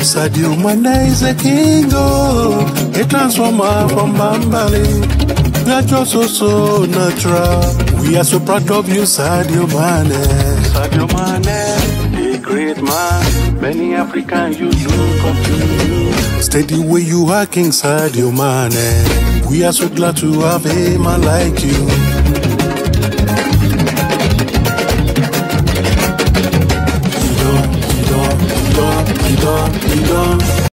Sadio Mane is a king, oh, a transformer from Bambali. You are just so natural. We are so proud of you, Sadio Mane. Sadio Mane, a great man. Many African you look up to you. Steady way you are, King Sadio Mane. We are so glad to have a man like you.